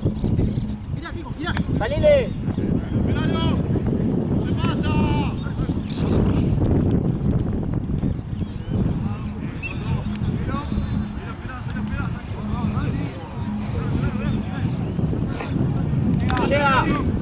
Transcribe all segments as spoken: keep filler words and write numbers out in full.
¡Salile! ¡Llega!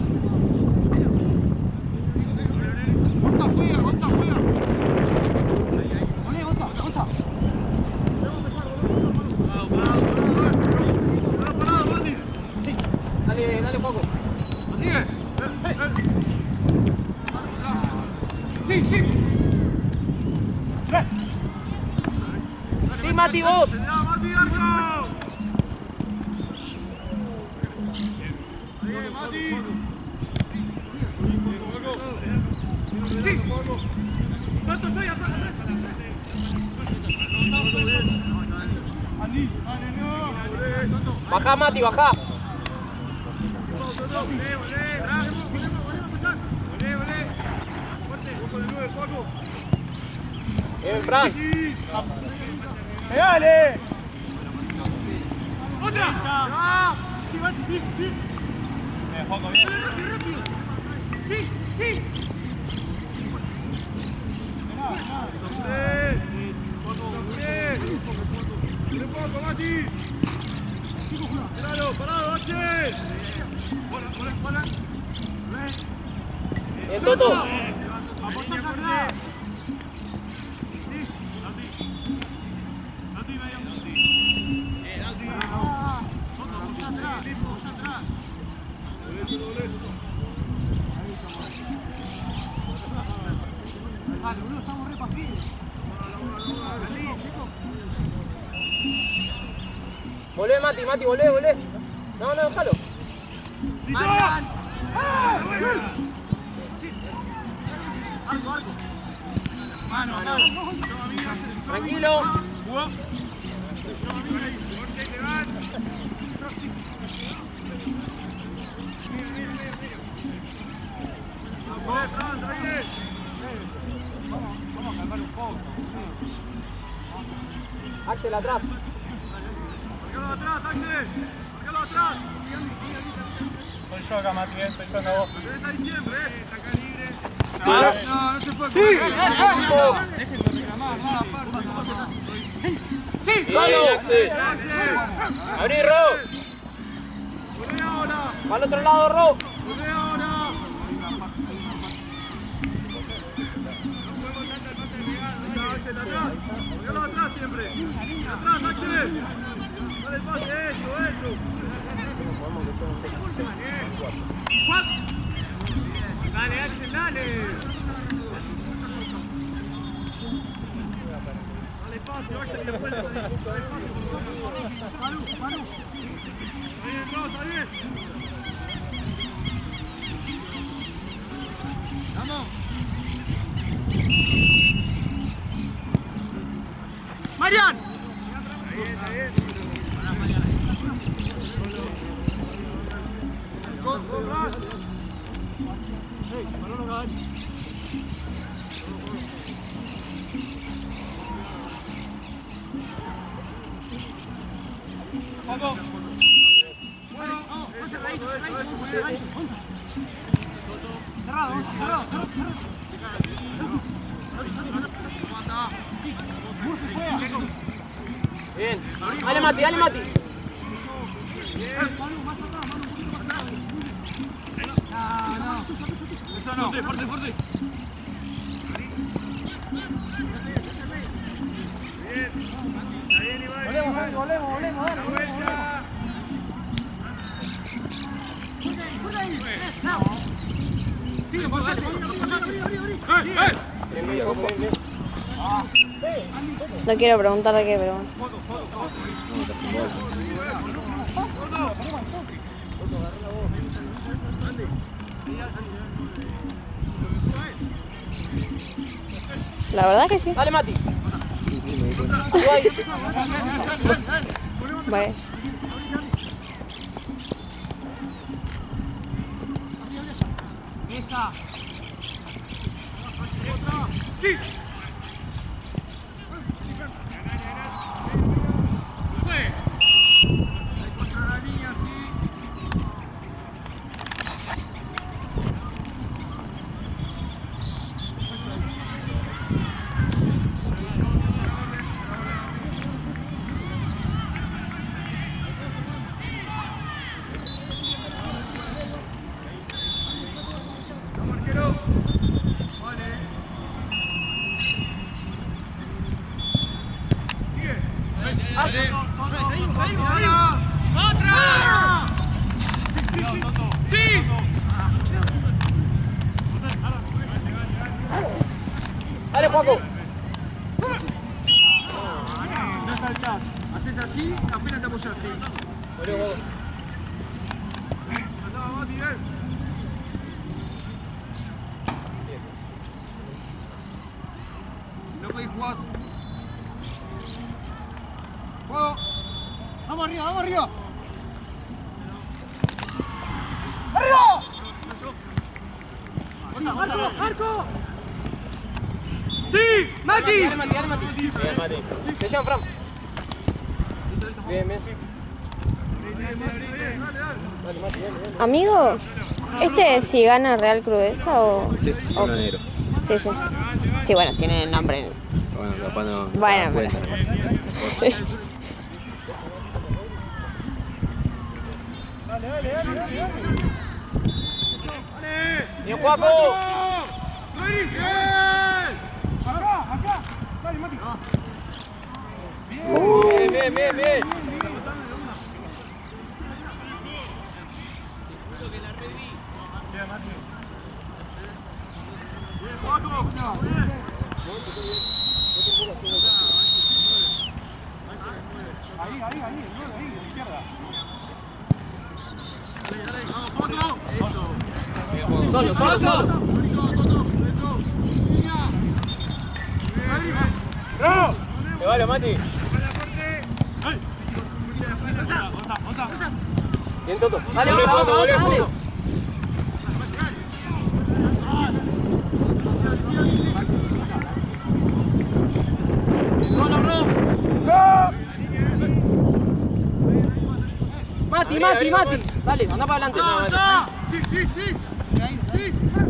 Dale, dale, Paco. Sigue. Sí, sí. Sí, Mati, vos. Mati, Arco. Bien, Mati. Sí. ¿Cuánto estoy atrás? Bajá, Mati, bajá. Bien, Fran. ¡Dale! ¡Otra! ¡Sí, Mati, sí, sí! Bien, Juanco, bien. ¡Rápido, rápido! ¡Sí, sí! ¡Bien! ¡Bien, poco, Mati! ¡Parado, parado, H! ¡Bola, bola, bola! Bien, Toto. ¡Aporta acá! Vale, boludo, estamos re pajidos. Volvé, Mati, Mati, volvé, volvé. No, no, déjalo. ¡Marian! ¡Ah! Arco, arco. Mano, mano. Tranquilo. Vamos a calmar un poco. Axel atrás. Marcalo atrás, Axel. Marcalo atrás. Soy yo acá, Mati, estoy yo acá vos. Tenés ahí siempre, eh. Está acá libre. No, no, no se puede. Sí, déjenme reclamar, no la parta. Sí, ¡Solo! ¡Abrí, Ro! ¡Corre ahora! ¡Va al otro lado, Ro! ¡Corre ahora! No podemos tanta el pase de pegar. Ahí está, Axel, atrás. Marcalo atrás siempre. Atrás, Axel. Dale el pase, eso, eso. Dale, Axel, dale. Dale espacio, Axel, que después le dale espacio. Manu, Manu. Ahí bien, Ross, ahí bien. Vamos. Marian. Ahí está bien. Con, con, Ras. Hey, balón no cae. Paco. Bueno, vamos, vamos a cerradito, cerradito, cerradito. Cerrado, vamos, cerrado, cerrado, cerrado. Bien. Dale, Mati, dale, Mati. Manu, más atrás, Manu, un poquito más atrás. No, no. Eso no. Fuerte, fuerte, fuerte. Bien. Está bien, Iván. Volvemos, volvemos, volvemos, dale. Vuelta. ¡Fuerte ahí! ¡No! ¡Sigue, por allá! ¡Abrí, abrí, abrí! Bien, bien, bien, bien. No quiero preguntar de qué, pero bueno. La verdad que sí. Dale, Mati. Ahí. Vale. Esa. Sí. Fue. Ahí contra la línea, sí. Juaco. No saltás. Haces así, apenas te apoyas así. Volvé, Juaco. Saltá, Mati, bien. No podés jugar. Juego. Vamos arriba, vamos arriba. ¡Marco! ¡Marco! ¡Sí! ¡Mati! Dale, Mati, dale, Mati. Bien, Mati. Te llaman, Fran. Bien, bien. Dale, Mati, bien, bien. Amigo, ¿este si gana Real Crudeza o...? Sí, es uno negro. Sí, sí. Sí, bueno, tiene el nombre. Bueno, capaz no. Bueno, no cuenta, pero- ¿no? Dale, dale, dale, dale, dale. Bien, Juaco. ¡Bien! Acá, acá. Dale, Mati. Bien, bien, bien, bien. Bien, Juaco. Ahí, ahí, ahí, ahí, a la izquierda. Solo, solo, solo. Te vale, Mati. Bien, Toto. Dale, otra, otra, otra, dale. Solo, bro. Mati, Mati, Mati. Dale, anda para adelante. Sí, sí, sí. Sí.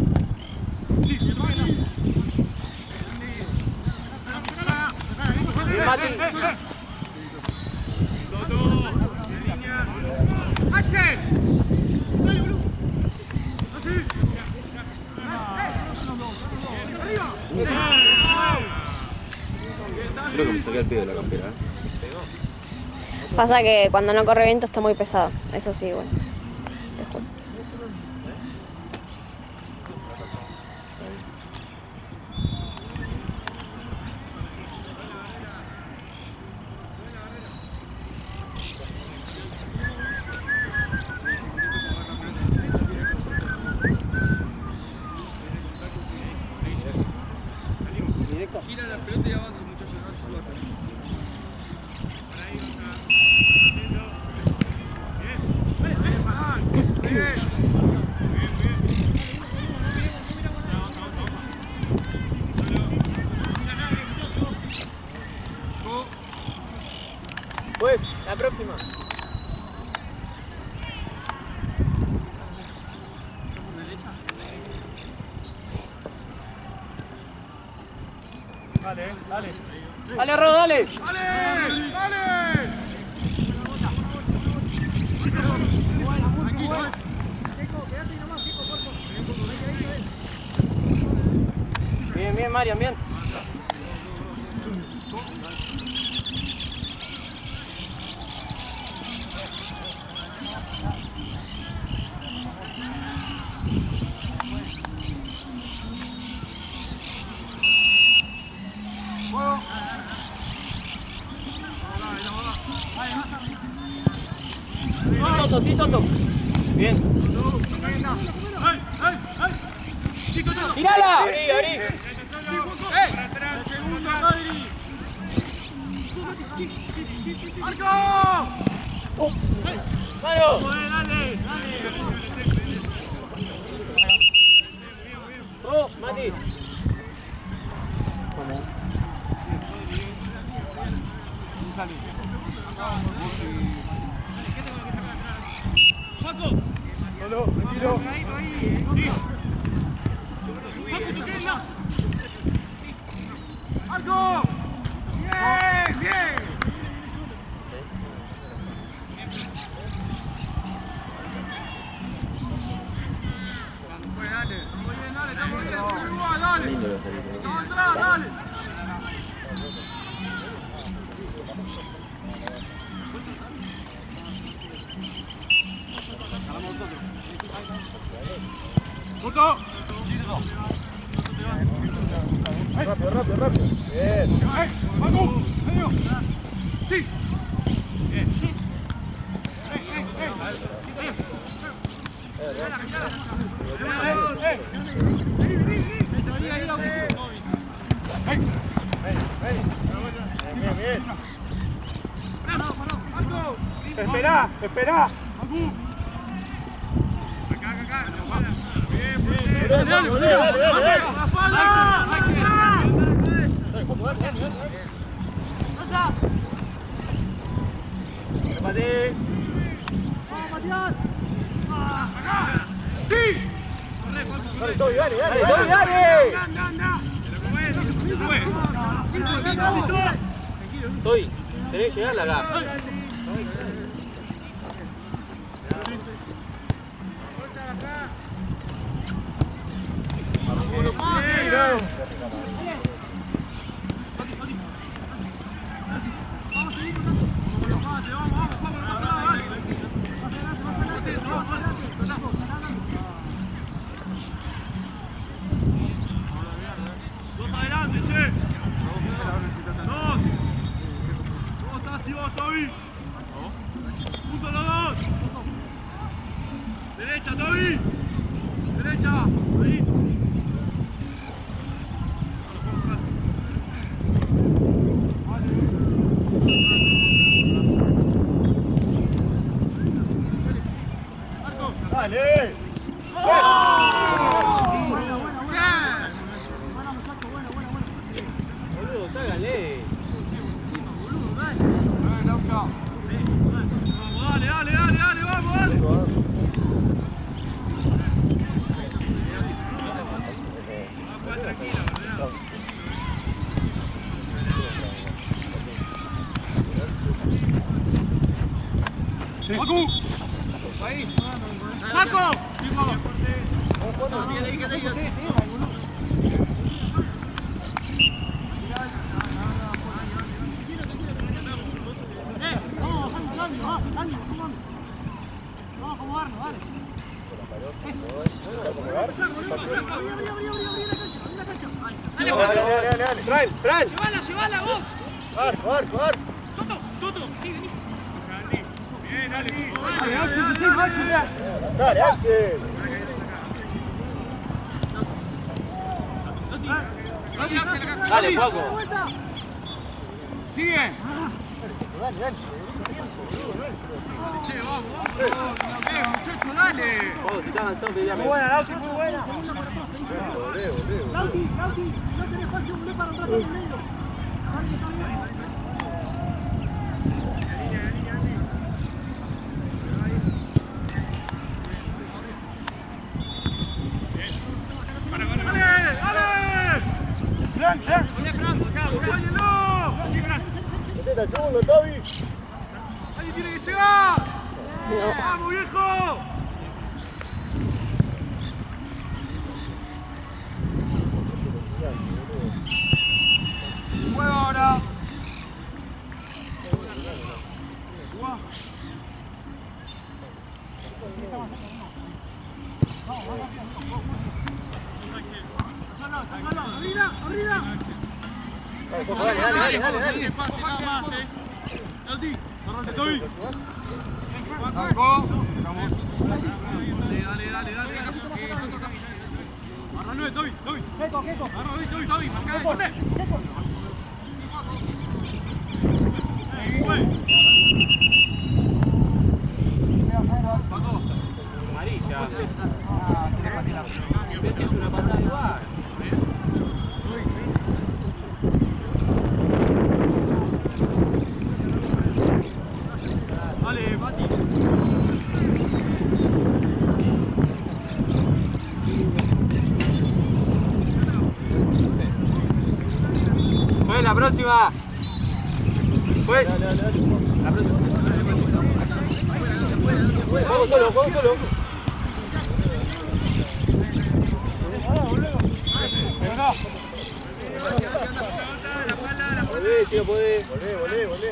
Bien, Mati. ¡Axel! ¡Dale, boludo! ¡Así! Creo que me saqué el pie de la campera, ¿eh? Pasa que cuando no corre viento está muy pesado. Eso sí, bueno. Te juro. Gira la pelota y avanza, muchachos. Pues, la próxima. Dale, dale. Dale, Ro, dale. ¡Dale! ¡Dale! Tranquilo, eh. Bien, bien, Marian, bien. Sí, Toto, sí, Toto. Bien. ¡Ay, ay, ay! ¡Tirala! Abrí, abrí. ¡Eh! ¡El segundo, Rodri! ¡Marco! ¡Mano! ¡Dale, dale! ¡Oh, Mati! Solo, tranquilo. ¡Marco! ¡Bien, bien! Pues dale, estamos bien, dale, estamos bien, estamos igual, dale. Lindo lo salí. Estamos atrás, dale. ¡Foto! Rápido, rápido, rápido. Bien. ¡Vamos! ¡Medio! ¡Sí! Bien. Esperá, esperá. Acá, acá, acá. Bien, bien. Dale, dale, dale, dale. ¡Repate! ¡Vamos, Matías! ¡Sí! Dale, Toby, dale, dale, dale, dale. ¡Anda, anda! Toby, tenés que llegarla acá. Dos adelante, che. Dos. ¿Cómo estás y vos, Toby? Juntos los dos. Derecha, Toby. Derecha. Ahí. Dale. Boludo, ságale. Vamos, dale, dale, dale, dale, vamos, dale. Tranquila, ¿verdad? ¡Paco! Ahí. ¡Paco! Dale, dale, dale. Fran, Fran. ¡Llévala, llévala, vos! Arco, arco, arco. ¡Toto! ¡Toto! Sí, vení. Bien, dale. Dale, Dale, Axel. Dale, Paco. Sigue. dale, dale. Che, vamos, vamos. Bien, muchachos, dale. Paco, si estás cansado, pedí a mí. Muy buena, Lauti, muy buena. Lauti, Lauti, si no tenés espacio, volvé para atrás para el medio. Vale, está bien. ¡Fran, Fran! ¡Acompáñenlo! ¡Metete al segundo, Toby! ¡Alguien tiene que llegar! ¡Vamos, viejo! ¡Juego ahora! ¡Arriba, arriba! Dale, dale, dale, dale, dale. Pase nada más, eh. Lauti, cerrate, Toby. Marco. Dale, dale, dale, dale. Agarra nueve, Toby, Toby. Keco, Keco. Agarra nueve, Toby, Toby. Marca, corte. Paco. Amarilla. Se hace una patada igual. Dale, Mati. Pues la próxima. Pues. La próxima. Juego solo, juego solo. Podés, tío, podés. Volé, volé, volé.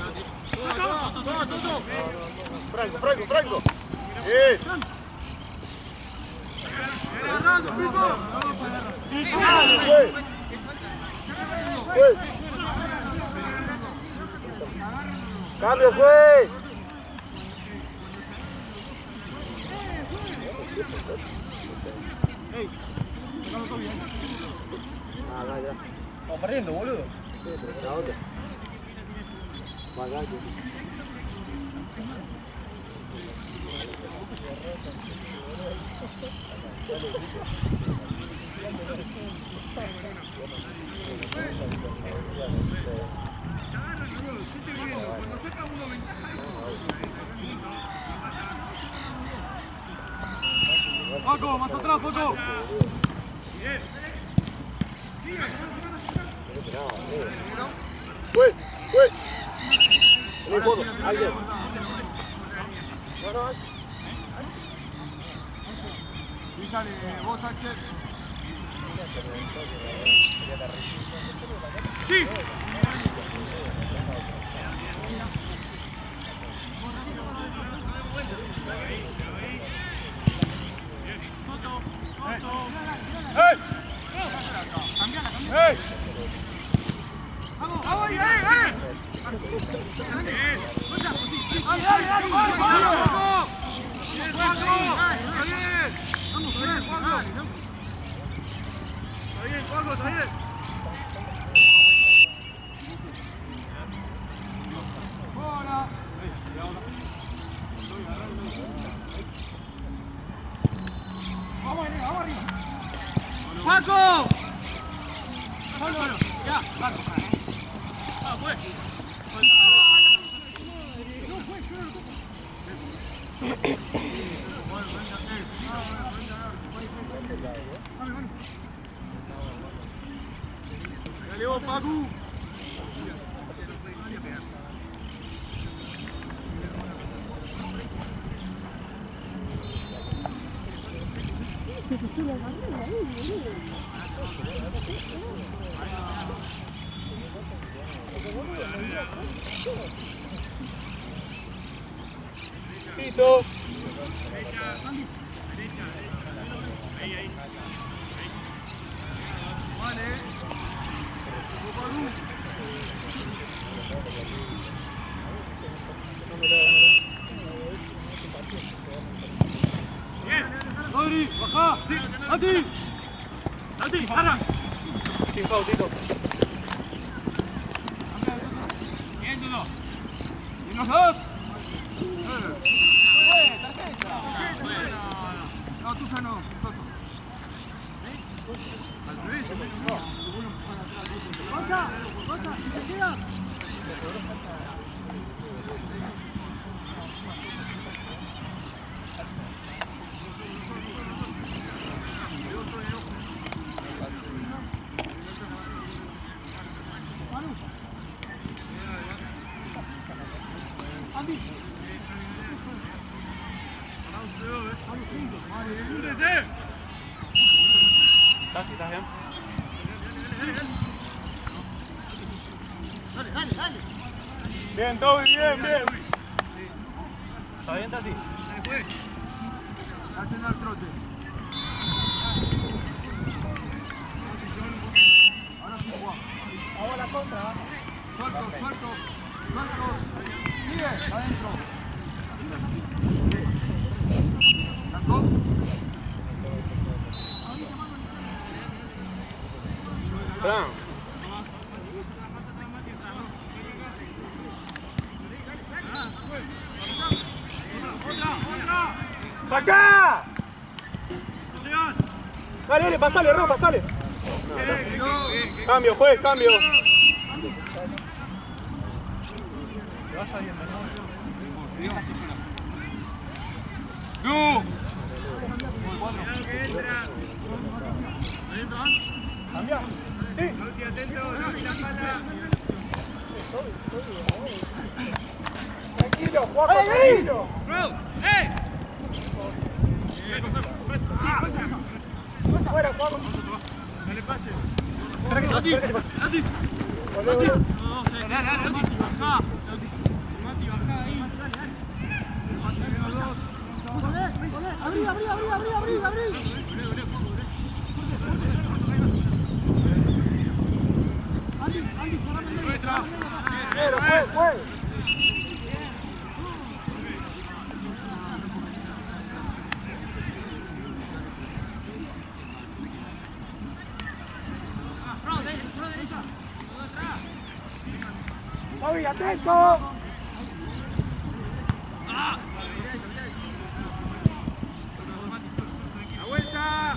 Franco, Franco, Franco. Bien. Cambio, juez. Estamos perdiendo, boludo. Paco, más atrás, Paco. Juez, juez. Vení, Foto, alguien. No, no, Y sale vos, Axel. Sí. ¡Hey! ¡Hey! ¡Vamos! ¡Vamos! ¡Eh! ¡Eh! ¡Dale, dale, dale! ¡Vamos! ¡Vamos! ¡Está bien! ¡Vamos, bien, Juanjo! ¡Está bien, Juanjo, está bien! ¡Hola! ¡Vamos arriba, vamos arriba! ¡Paco! ¡Paco! ¡Ya! ¡Paco! ¡Ah, pues! ¡Dale vos, Paco! Pito. Derecha, derecha, ahí, ahí. Vale. Bien. Rodri, baja. Sí. Santi. Santi, para. Sin foul, Tito. Bien, Dudo. Y los dos. No, tú ya no, Toto. Al revés, no. ¡Concha! ¡Concha! ¡Si se queda! Andy. Casi, ¿estás bien? Dale, dale, dale. Bien, Toby, bien, bien. ¿Está bien, Tati? Hacen al trote. Ahora sí, Juan. Ahora la contra. Suelto, suelto, suelto. Sigue, adentro. ¿Lanzó? Fran. ¡Acá! Dale, dale, pasale, Ron, pasale. Cambio, juez, cambio. ¡No! Cambia. Sí. Tranquilo, Juan, tranquilo. ¡Eh! Fuera, Juan. Dale pase. Tranquilo, Andy, tranquilo. Andy. Volvé, Andy. volvé. Dale, dale, Andy. Bajá. Mati, bajá ahí. Olé, olé. Abrí, abrí, abrí, abrí, abrí, abrí. Negro, fue, fue. Fabi, atento. La vuelta.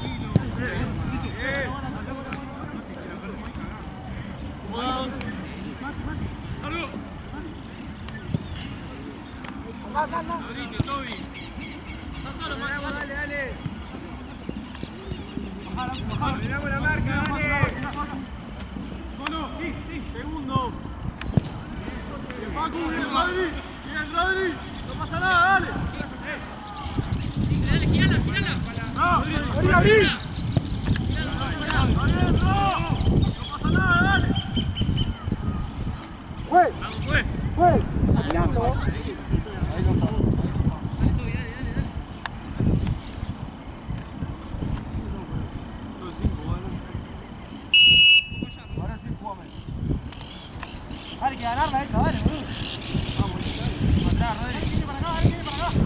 Dale, dale. Miramos la marca, dale. Solo, sí, sí, segundo. Bien, Paco, bien, Rodri. Bien, Rodri. No pasa nada, dale. Dale, girala, girala. No, Rodri, David. Adentro. No pasa nada, dale. Fue. Fue. Fue. Mirando. Ahí no está. Dale, que ganarla esta, dale, boludo. Vamos, atrás, Rodri. Viene para acá, viene para acá.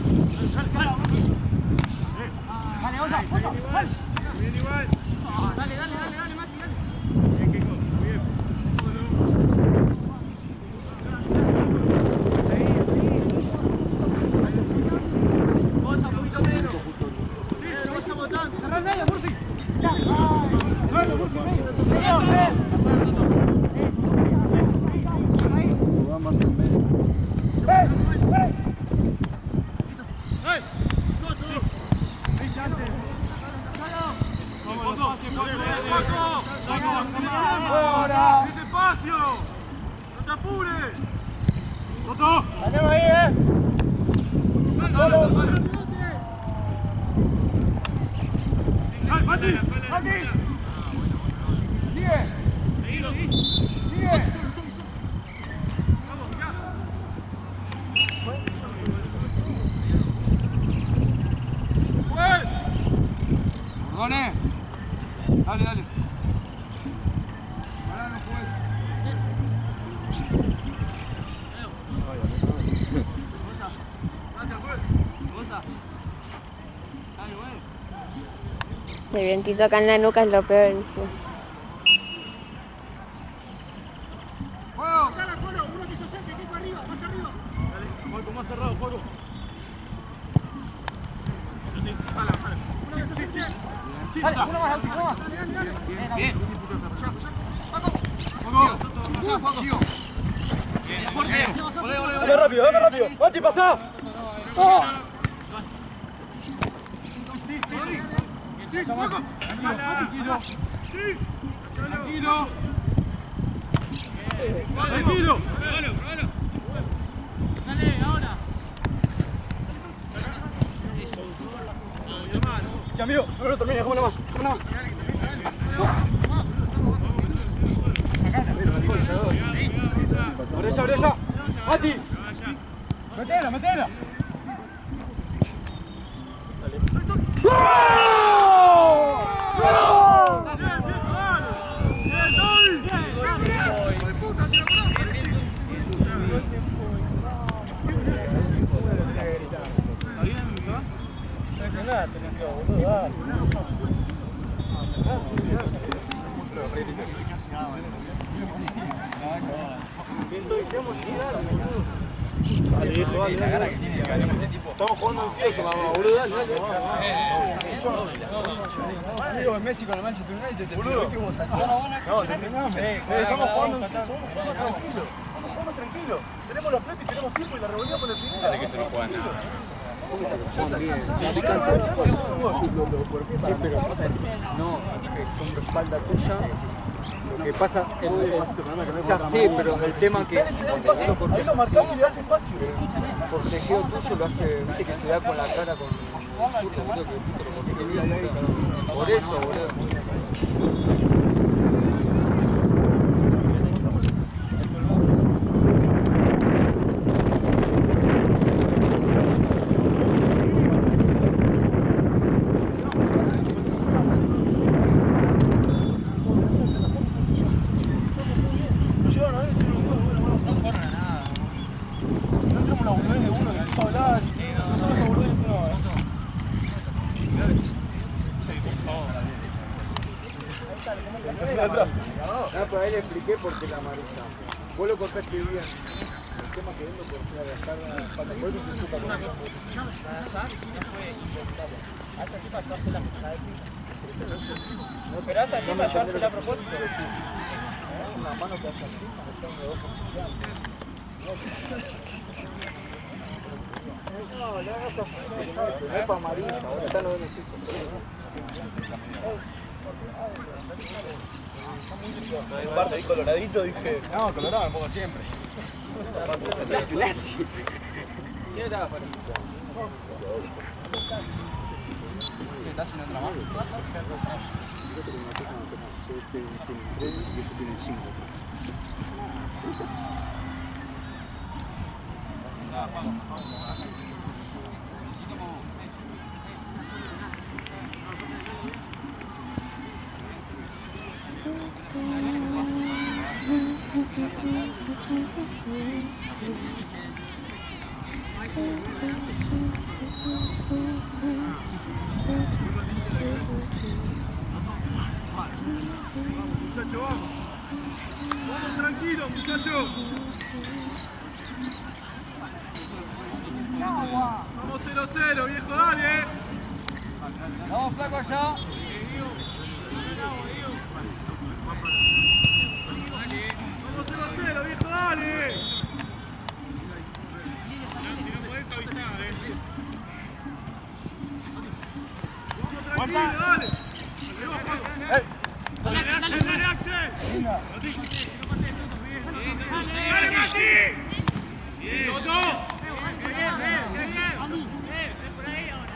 Dale, Osa, Osa, dale. Bien igual. Dale, dale, dale, dale, Mati, dale. Bien, Kiko, muy bien. Osa, un poquito menos. Sí, lo vas a botar. Cerrá el medio, Murphy. Ya. Bueno, Murphy, medio. ¡Ahora! ¡Ese espacio! ¡No te apures! ¡Toto! ¡Saquemos ahí, eh! ¡Solo! ¡Dale, Mati! ¡Mati! ¡Sigue! ¡Sigue! ¡Vamos, ya! ¡Fue! ¡Perdone! Dale, dale. Ahora no juegues. El vientito acá en la nuca es lo peor encima. ¡Juego! Acá la Colo, uno que se acerque, Kiko arriba, más arriba. Dale, Juego más cerrado, juego. Uno que se acerque. Dale, uno más, uno más. Bien. Sigo. Bien, fuerte. Olé, olé, olé. Dale rápido, dale rápido. Mati, pasá. Sí, juego. Tranquilo. Sí. Tranquilo. Tranquilo. Probalo, probalo. Dale, ahora. Sí, amigo, no lo termines, ¿cómo nomás? ¿Cómo nomás? Orella, orella. Mati. Metela, metela. Estamos jugando ansioso, mamá, boludo, dale, dale. Digo, en Messi con el Manchester United, te Boludo. pido que vos saltás. No, defendamos. Estamos jugando ansioso, estamos tranquilos. Estamos jugando tranquilos. Tenemos la plata y tenemos tiempo y la revolvemos con el final. Dale que esto no juega nada. Sí, pero pasa que no, es sobre espalda tuya. Lo que pasa, el, el, ya sé, pero el tema que Ahí lo marcás y le das espacio. el forcejeo tuyo lo hace, viste que se da con la cara con el zurdo, boludo, que puto lo corté. Por eso, boludo. Lo llevan a él, se lo le expliqué por qué la amarilla. Vos lo cortaste bien. El tema que vendo por qué agarrar la espalda. Por eso se ocupa con eso. Pero hace así para llevársela a propósito. Una mano que hace así, para hacer un ojo gigante. No, le hagas así, no es no es para amarilla, ahora está lo beneficios. En parte ahí coloradito dije. No, colorado me pongo siempre. ¿Quién estaba afuera? ¿Qué estás haciendo otra mano? Este tiene tres y ese tiene cinco. Muchacho, vamos. Vamos tranquilo, muchacho. Vamos cero cero, viejo, dale. Vamos flaco allá. Vamos cero cero, viejo, dale. Si no podés avisar, eh. Vamos tranquilo, dale. Dale, dale, dale, Axel. Dale, Mati. Bien. Dos, dos. Bien, bien, bien, bien. Bien, por ahí ahora,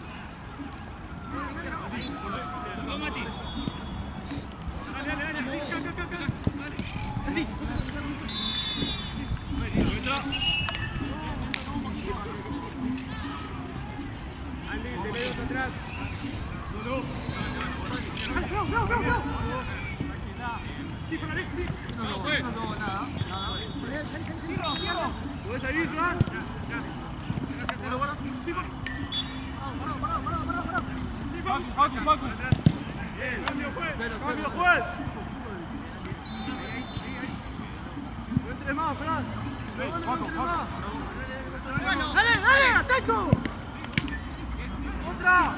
dale. Vamos, Mati. Dale, dale, dale. Acá, acá, acá. Dale. Así. Entra. Andy, te veo atrás. Solo. ¡Go, go, go, go! Sí, Fran, sí. No, pues. ¿Podés salir, Fran? Bueno, bueno, sí, vamos. Sí, vamos. Paco, Paco. Bien, cambio, juez. Cambio, juez. No entres más, Fran. No entres más. ¡Dale, dale! ¡Atento! ¡Otra!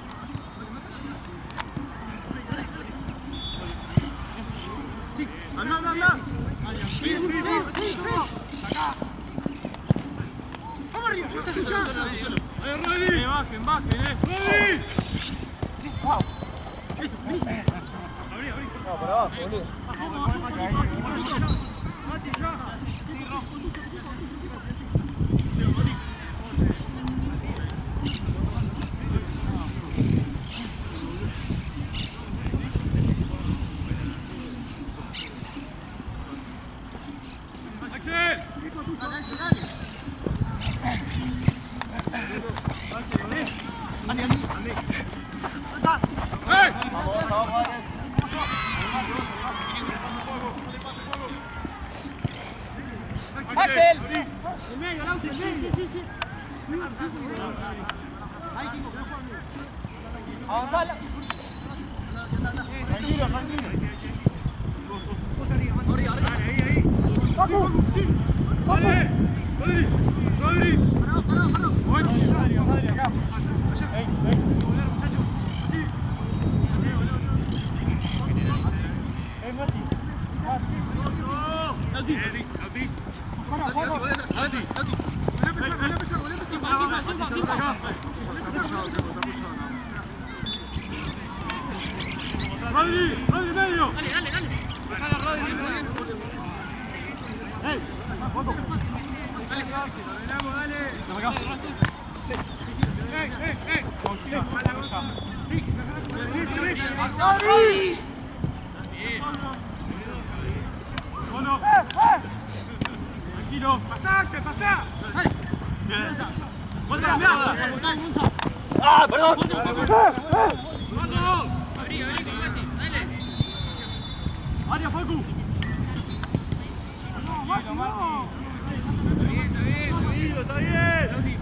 ¡Anda, anda, anda! ¡Sí, sí, sí! ¡Acá! ¡Vamos arriba! ¡Estás allá! ¡Ahí, Rodri! ¡Bajen, bajen, eh! ¡Rodri! ¡Sí! ¡Wow! ¡Abrí, abrí! No, para abajo, boludo. ¡Mati, ya! ¡Axel! ¡Eh! Vamos, vamos, vamos. Axel. ¡En medio, Lauti! ¡En medio! Sí, sí, sí. Ahí, Kiko, que no juega bien. Avanzala. Tranquilo, tranquilo. Vos arriba, Mati. Arriba, arriba. Ahí, ahí. ¡Paco! ¡Sí! ¡Dale! ¡Rodri! ¡Rodri! ¡Pará, pará, pará! Bueno, Adri, Adri, acá. Allá. Ey, ey. Muchacho. Sí. Ey, Mati. Mati. Mati. Pará, pará. Mati. Volvé a empezar, volvé a empezar, volvé a empezar. Simpa, simpa, simpa, simpa. Rodri, Rodri, medio. Dale, dale, dale. Dejala, Rodri. Ey, Paco. Dale, Ordenamos, dale. Ey, ey, ey. Confía, mala cosa. Sí, listo, listo. Adri. Solo. Tranquilo. Pasá, Axel, pasá. Dale. Bien. Gonza, mierda. Ah, perdón. Vamos. Abrí, abrí con Mati. Dale. Aria, Facu. No, Mati, no. Está bien, está bien. Tranquilo, está bien.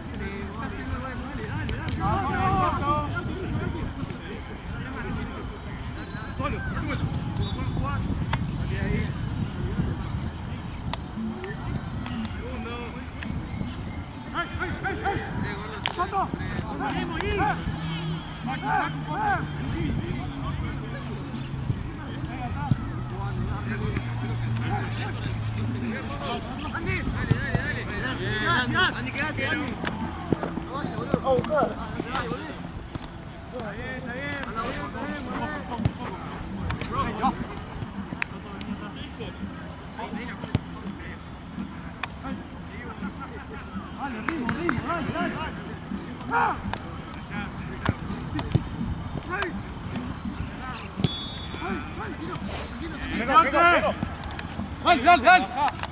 Solo, no te vuelvas. No puedes jugar. Dale ahí. Andy, quédate, Andy. A buscar. Está bien, está bien. Dale, ritmo, ritmo, dale, dale. ¡Ah! ¡Dale, dale, dale!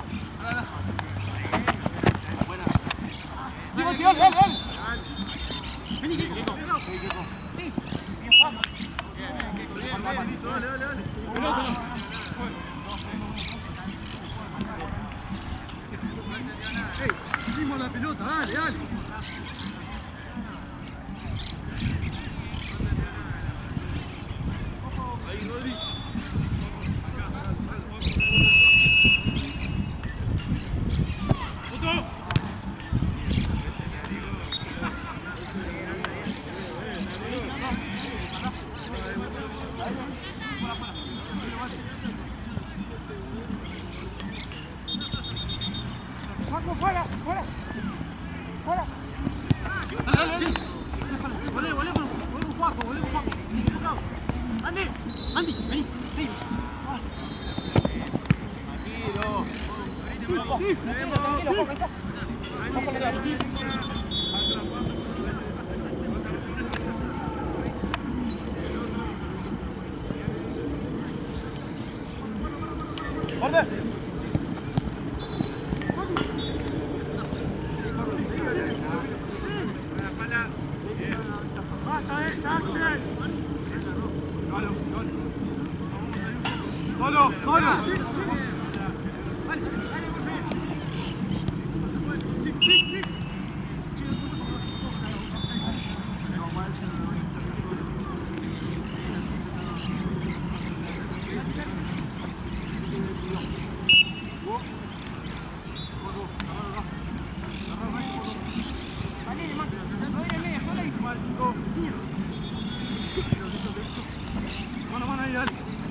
Dale, dale, dale. Vení, Kiko. Sí. Bien, Juan. Bien, dale, dale, dale. Pelota. Hicimos la pelota, dale, dale. Ahí, Rodri. ¡Foto! Juanjo, fuera, fuera. Fuera. Dale, dale, dale. Volé, volé, volé con Juaco, volé con Juaco. Andy, Andy, vení, vení. Tranquilo. Sí, tranquilo, ¡Orden! Basta esa, Axel. Solo, solo. Solo, solo. Mano, mano ahí, dale.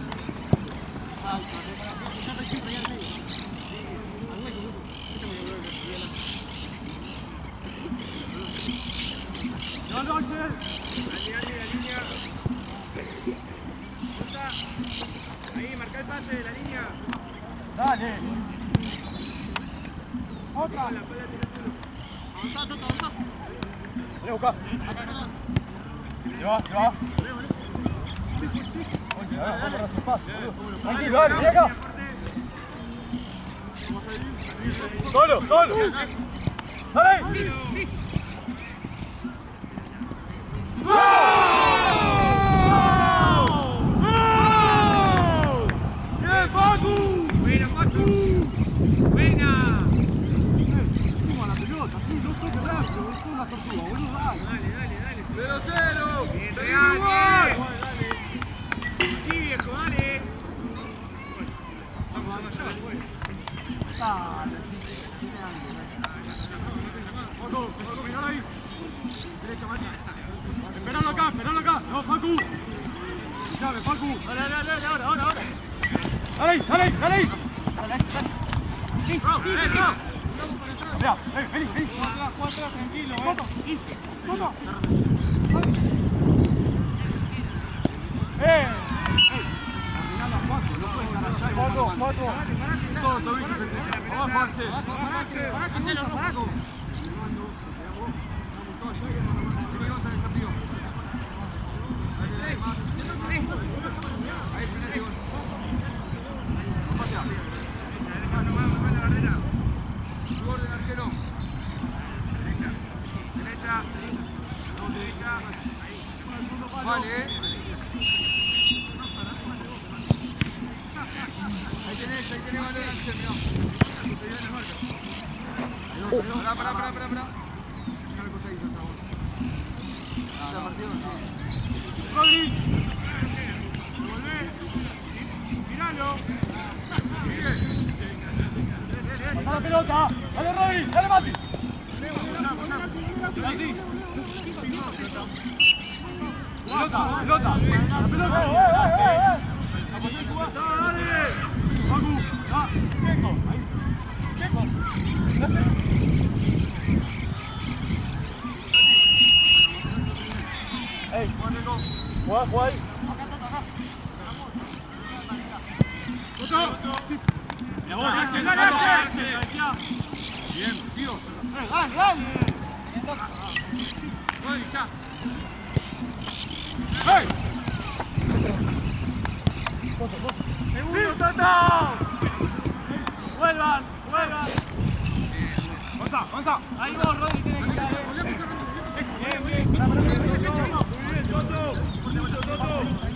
¡Dale, Axel! Dale, dale, la línea. Ahí, marca el pase de la línea. Dale. Otra. Avanzá, Toto, avanzá. Vení a buscar. Lleva, lleva. Oye, a ver, vamos a dar su espacio, boludo. Tranquilo, dale, vení acá. Solo, solo. Dale. ¡Bien, Facu! ¡Buena, Facu! ¡Buena! Toma la pelota, sí, no soy rápido, es una tortuga, boludo, dale. Dale, dale, dale. ¡Cero, cero! ¡Bien, real, bien! Sí, viejo, dale. Vamos, vamos, ya, voy. Dale, sí, tiene algo. Facu, Facu, mirá ahí. Derecha, Mati. Esperalo acá, esperalo acá. No, Facu. Llave, Facu. Dale, dale, dale, ahora, ahora, ahora. Dale ahí, dale ahí, dale ahí. Sí, sí, sí. Mira, vení, vení, vení. Cuatro, cuatro, tranquilo, eh. Toto, Toto. ¡Eh! Cuatro, cuatro. Todo tobillo se derecha. Abajo, Axel. Parate, parate, hacelo, parate. Vale. Ahí tenés, ahí tenés valor, Axel, mirá. Pará, pará, pará, pará, pará. Déjame costadito esa bola. Está partido, sí. Rodri. Devolvé. Miralo. Pasa la pelota. Dale, Rodri. Dale, Mati. Mati. pelota, pelota. La pelota. Apoyá el jugador. Dale. Facu, va. Checo. Ahí. Checo. Ey, juega, juega ahí. La voz, Axel, dale, Axel. Bien, tío. Dale, dale. Dale, ya. ¡Hey! ¡Segundo, Toto! ¡Vuelvan! ¡Vuelvan! ¡Avanza! ¡Avanza! Ahí vos, Rodri, tenés que ir. Bien, bien. Muy bien, Toto. Mucho, Toto.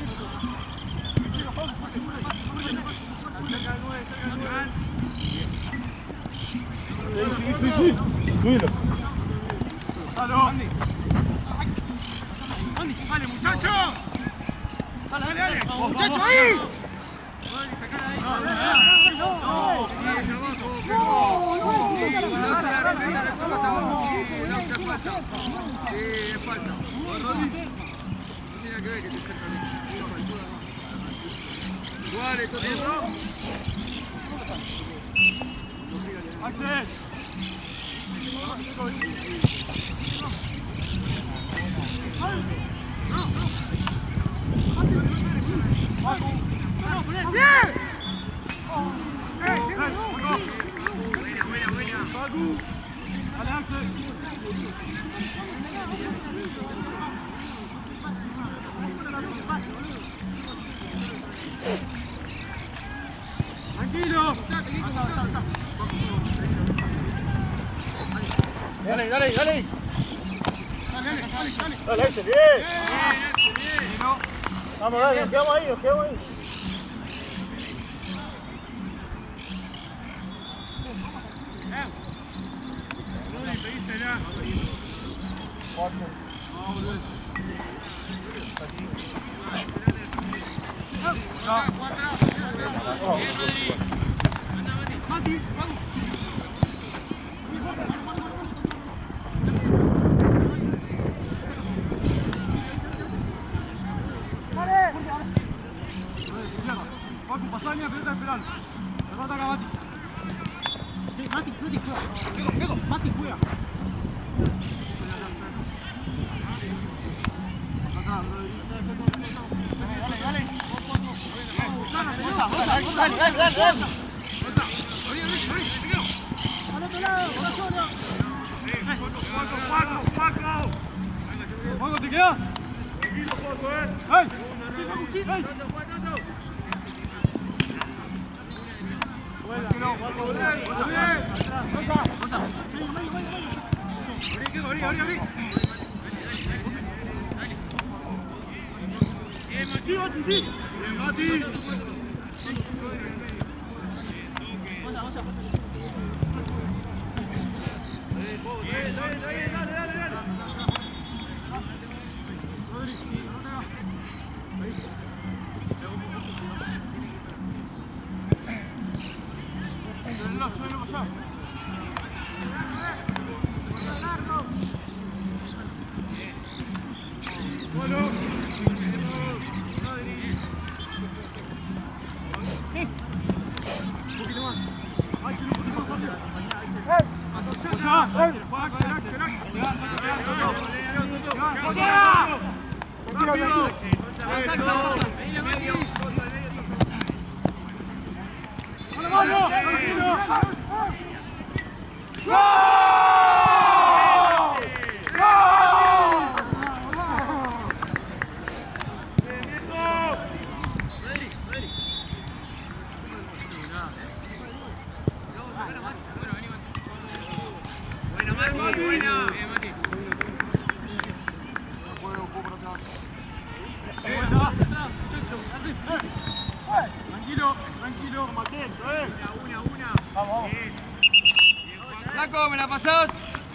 Sí, sí, subilo. ¡Dale, Andy! ¡Andy! ¡Dale, muchacho! ¡Dale, dale, dale! ¡Muchacho, ahí! ¡Axel! Tranquilo. Dale, dale, dale. Dale, dale, dale. Dale, Axel, bien. Vamos, dale, nos quedamos ahí, nos quedamos ahí. Paco, pasá la pelota de penal. Se va a atacar Mati. Sí, Mati, Mati juega. Pego, pego, Mati juega. Dale, dale, dale, dale. Al otro lado, Osorio. Paco, Paco. Paco, ¿te quedas? Tranquilo, Paco, eh. ¡Ey! ¡Ey! Tranquilo, Paco, bien. Abrí, abrí, abrí. Bien, Mati, Mati, sí. Bien, Mati. Bien, dale, dale, dale, dale, dale. Rodri, ahí. Suélalo, suélalo allá. Bueno. Un poquito más. Ay, un poquito más hacia. ¡Allá! Tranquilo, tranquilo. Atento, eh. Una, una. Vamos, vamos. Flaco, ¿me la pasás?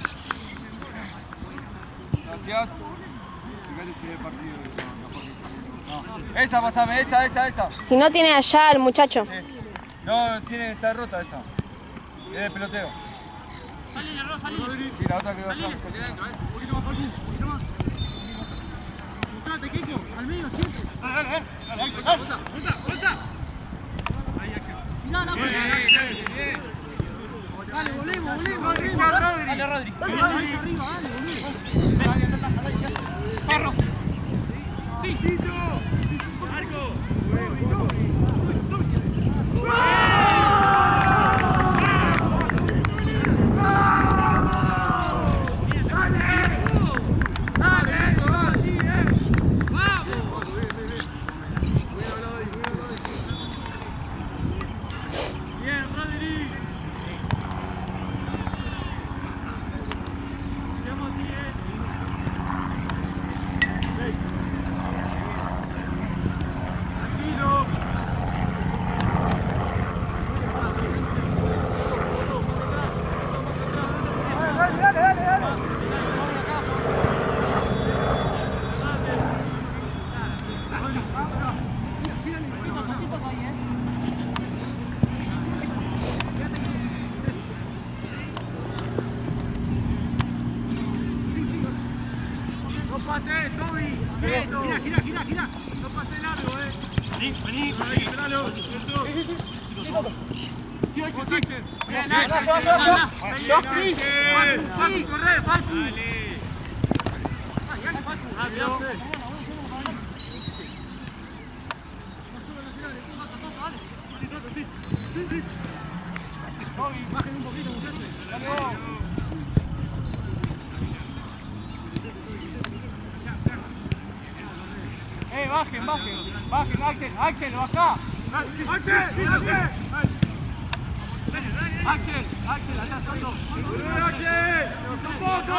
Gracias. Fíjate si ve partido eso. No. Esa, pasame, esa, esa, esa. Si no tiene allá el muchacho. Sí. No, tiene, está rota esa. Es de peloteo. Salile, Ro, salile. Y la otra que va allá. Un poquito más, Facu. Un poquito más. Muchacho. Siempre, Keiko, al medio, siempre. Dale, dale, dale, dale, dale. Bolsa, bolsa, bolsa. Ahí, Axel. Mirá, no, Bien, dale, Axel, bien. volvemos, volvemos. Rodri, volvemos. ya, Rodri. Dale, Rodri. Dale, dale, arriba, dale, boludo. Perro. Sí. Marco. Eh, bajen, bajen, bajen, Axel, Axel, bajá. Axel, Axel. Axel, Axel, allá está. Axel. Un poco.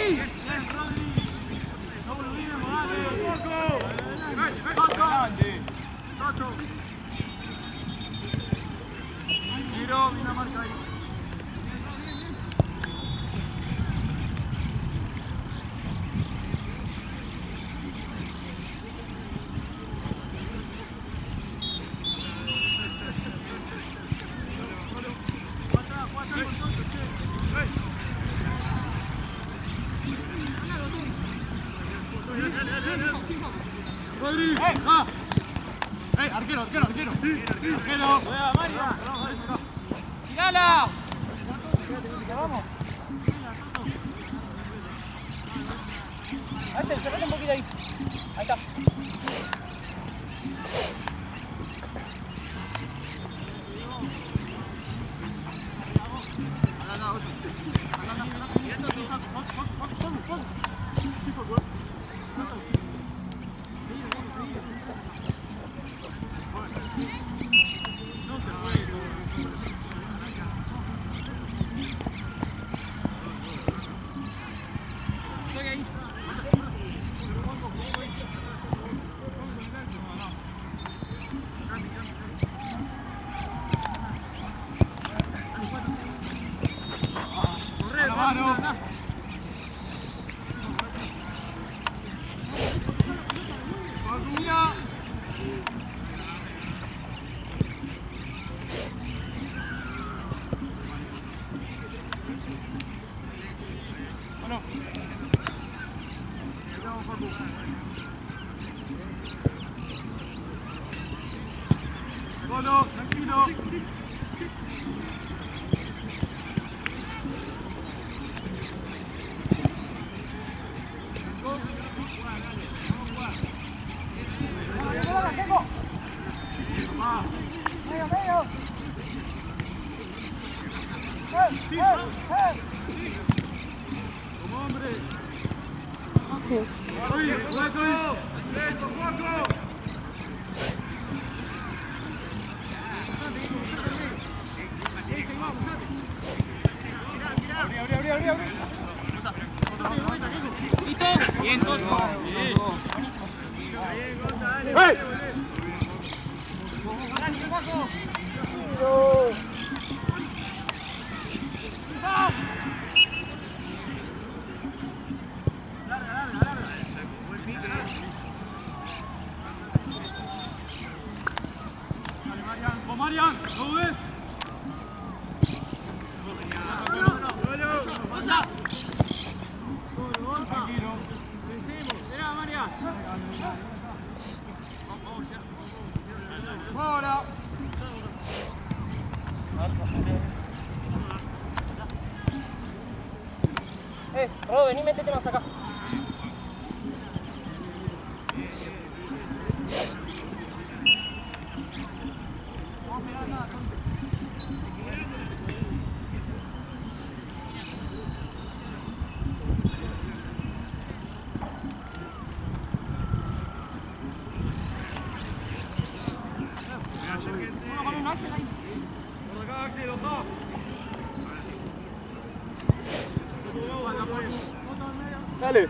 No volvimos, dale. Un poco. Grande. Tato. Miro, mira marca ahí. Rodri. ¡Ah! ¡Eh, arquero, arquero, arquero! ¡Arquero! ¡Vaya, Mario! ¡Tirala! ¡Vamos! Axel, cerrate un poquito ahí. Ahí está. Bueno, tranquilo. Medio, medio. ¡Eh, eh, eh! Como hombre. Oye, Juaco. Eso, Juaco. Abrí, abrí, abrí, abrí, abrí. ¿Listo? Bien, Toto. Bien. ¡Hey! ¡Vamos, Marian! ¿Lo ves? Tranquilo. Vencemos. Esperá, María. Ahora. Eh, Rodo, vení, métete más acá. Dale.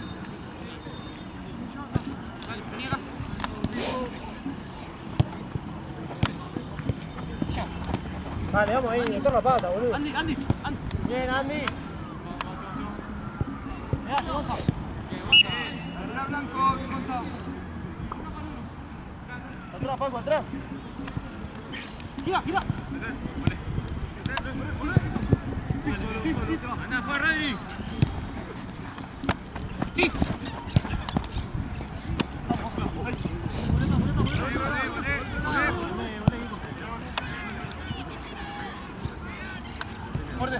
Vale, vamos ahí, meter la pata, boludo. Andy, Andy, Andy. Bien, Andy. Mirá, te baja. Agarrá Blanco, bien contado. Atrás, Paco, atrás. Gira, gira. Anda, fue Rodri. Sí. Muerde.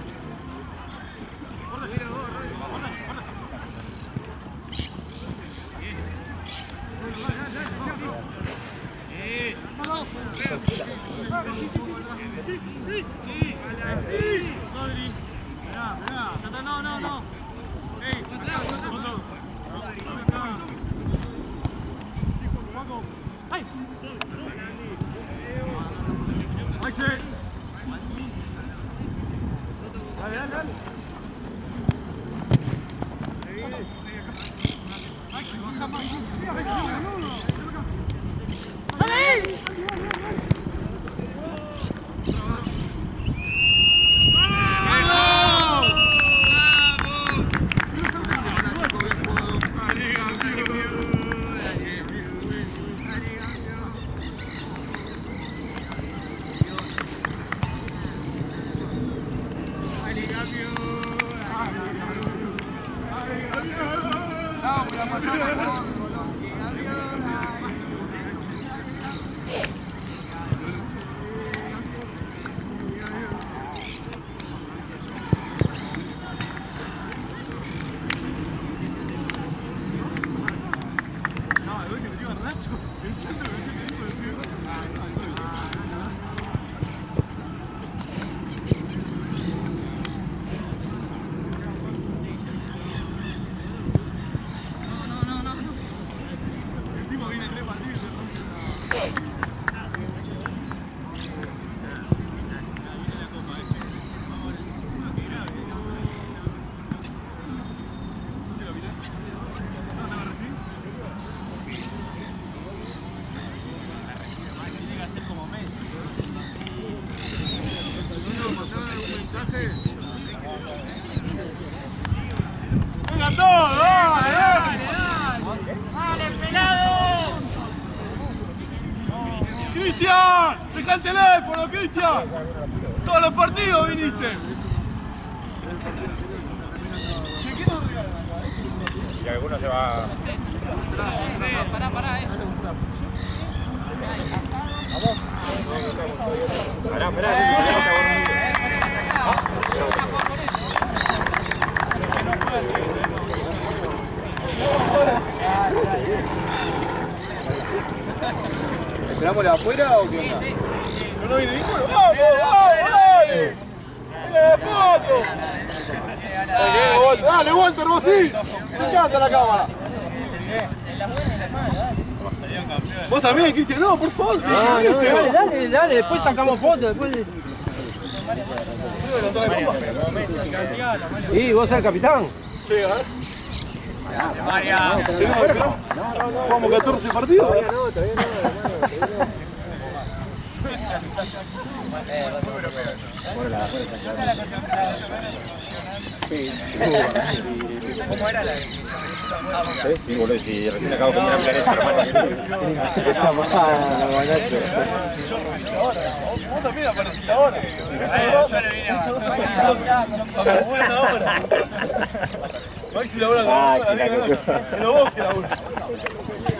Rodri. Esperá, esperá. Ya está, no, no, no. Ey, otro. ¡Ay! Axel. Dale, dale, dale. Axel, baja más. ¡Dale! ¡Venga todos! ¡Dale, dale! ¡Dale, pelado! ¡Cristian! ¡Deja el teléfono, Cristian! Todos los partidos viniste. Che, ¿qué nos regalan acá? Y alguno se va. No sé. Pará, pará, eh. Vamos. Pará, pará. ¿Esperamos la afuera o qué? Sí, sí. No viene ninguno. ¡Vamos, vamos, dale! ¡Dale la foto! Dale, Walter, dale, Walter, vos sí. Me encanta la cámara. Vos también, Cristian, no, por favor. No, no, dale, dale, dale, después sacamos fotos, después de... ¿Y vos sos el capitán? Sí, a ver. ¿Jugamos catorce partidos? Todavía no, todavía no. ¿Cómo era la definición? Sí, boludo, si recién acabo de comprar esa, hermano. Está pasada, Nacho. Vos también apareciste ahora. Yo le vine a... Aparecieron ahora. Maxi labura con nosotros, pero vos que laburás.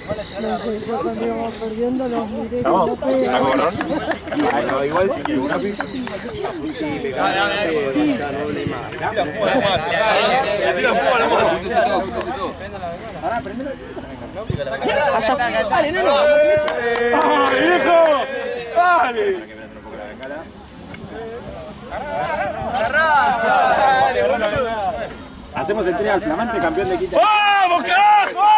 No sé, yo cuando íbamos perdiendo los miré. ¿Estamos? No pegué. ¿Está cobrón? No, igual, un capi. Sí, le gana, ya no le más. Le tira fuego a la mano. Dale, no, no. ¡Dale, viejo! ¡Dale! Hacemos el tren al flamante campeón de quita. ¡Vamos, carajo!